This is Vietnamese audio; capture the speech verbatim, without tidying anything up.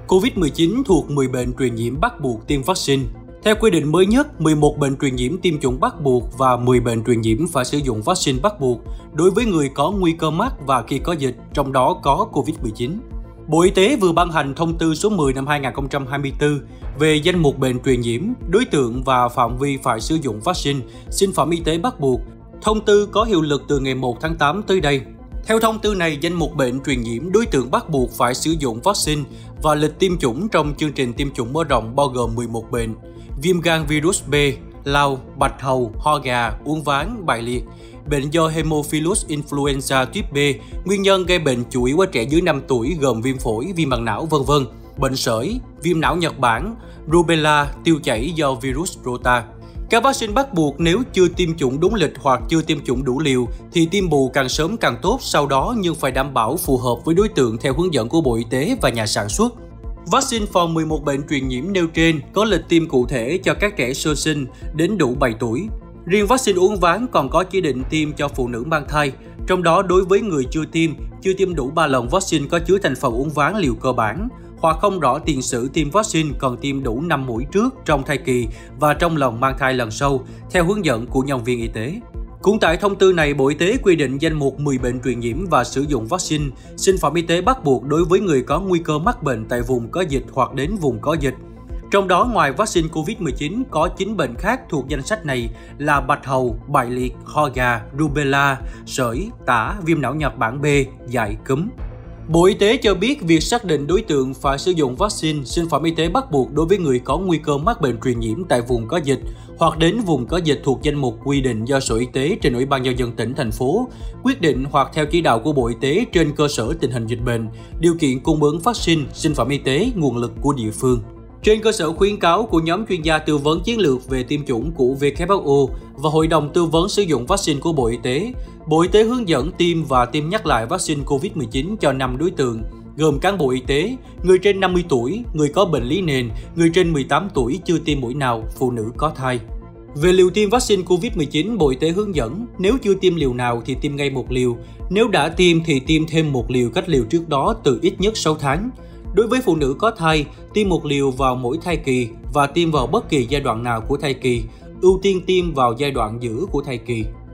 Covid mười chín thuộc mười bệnh truyền nhiễm bắt buộc tiêm vaccine. Theo quy định mới nhất, mười một bệnh truyền nhiễm tiêm chủng bắt buộc và mười bệnh truyền nhiễm phải sử dụng vaccine bắt buộc đối với người có nguy cơ mắc và khi có dịch, trong đó có Covid mười chín. Bộ Y tế vừa ban hành thông tư số mười năm hai nghìn không trăm hai mươi tư về danh mục bệnh truyền nhiễm, đối tượng và phạm vi phải sử dụng vaccine, sinh phẩm y tế bắt buộc. Thông tư có hiệu lực từ ngày một tháng tám tới đây. Theo thông tư này, danh mục bệnh truyền nhiễm, đối tượng bắt buộc phải sử dụng vaccine và lịch tiêm chủng trong chương trình tiêm chủng mở rộng bao gồm mười một bệnh: viêm gan virus B, lao, bạch hầu, ho gà, uốn ván, bại liệt, bệnh do Haemophilus influenza type B, nguyên nhân gây bệnh chủ yếu ở trẻ dưới năm tuổi gồm viêm phổi, viêm màng não, vân vân, bệnh sởi, viêm não Nhật Bản, rubella, tiêu chảy do virus Rota. Các vaccine bắt buộc nếu chưa tiêm chủng đúng lịch hoặc chưa tiêm chủng đủ liều thì tiêm bù càng sớm càng tốt sau đó, nhưng phải đảm bảo phù hợp với đối tượng theo hướng dẫn của Bộ Y tế và nhà sản xuất. Vaccine phòng mười một bệnh truyền nhiễm nêu trên có lịch tiêm cụ thể cho các trẻ sơ sinh đến đủ bảy tuổi. Riêng vaccine uốn ván còn có chỉ định tiêm cho phụ nữ mang thai, trong đó đối với người chưa tiêm, chưa tiêm đủ ba lần vaccine có chứa thành phần uốn ván liều cơ bản, hoặc không rõ tiền sử tiêm vaccine còn tiêm đủ năm mũi trước trong thai kỳ và trong lần mang thai lần sau, theo hướng dẫn của nhân viên y tế. Cũng tại thông tư này, Bộ Y tế quy định danh mục mười bệnh truyền nhiễm và sử dụng vaccine, sinh phẩm y tế bắt buộc đối với người có nguy cơ mắc bệnh tại vùng có dịch hoặc đến vùng có dịch. Trong đó, ngoài vaccine Covid mười chín, có chín bệnh khác thuộc danh sách này là bạch hầu, bại liệt, ho gà, rubella, sởi, tả, viêm não Nhật Bản B, dại, cúm. Bộ Y tế cho biết việc xác định đối tượng phải sử dụng vaccine, sinh phẩm y tế bắt buộc đối với người có nguy cơ mắc bệnh truyền nhiễm tại vùng có dịch hoặc đến vùng có dịch thuộc danh mục quy định do Sở Y tế trên Ủy ban Nhân dân tỉnh, thành phố quyết định hoặc theo chỉ đạo của Bộ Y tế trên cơ sở tình hình dịch bệnh, điều kiện cung ứng vaccine, sinh phẩm y tế, nguồn lực của địa phương. Trên cơ sở khuyến cáo của nhóm chuyên gia tư vấn chiến lược về tiêm chủng của W H O và Hội đồng tư vấn sử dụng vaccine của Bộ Y tế, Bộ Y tế hướng dẫn tiêm và tiêm nhắc lại vaccine Covid mười chín cho năm đối tượng, gồm cán bộ y tế, người trên năm mươi tuổi, người có bệnh lý nền, người trên mười tám tuổi chưa tiêm mũi nào, phụ nữ có thai. Về liều tiêm vaccine Covid mười chín, Bộ Y tế hướng dẫn nếu chưa tiêm liều nào thì tiêm ngay một liều, nếu đã tiêm thì tiêm thêm một liều cách liều trước đó từ ít nhất sáu tháng. Đối với phụ nữ có thai, tiêm một liều vào mỗi thai kỳ và tiêm vào bất kỳ giai đoạn nào của thai kỳ, ưu tiên tiêm vào giai đoạn giữa của thai kỳ.